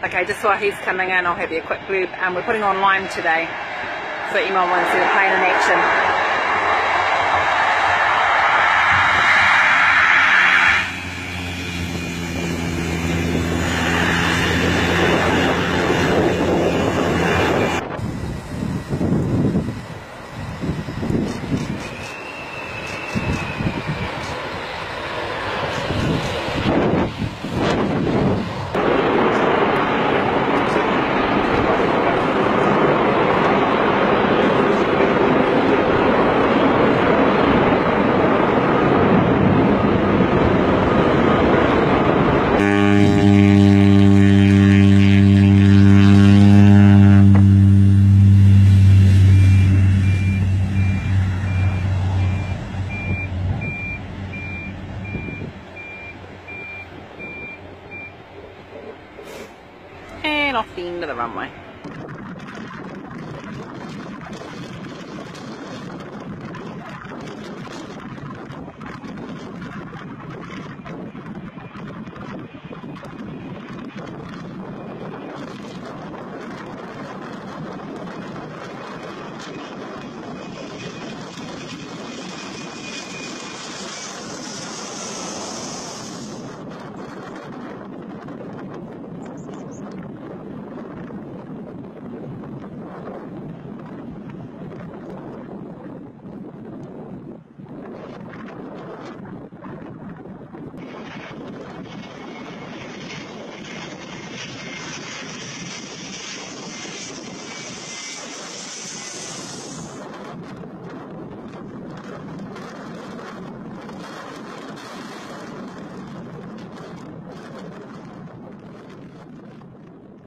Okay, just while he's coming in, I'll have you a quick blurb. We're putting on Lime today, so you might want to see the plane in action. And off the end of the runway.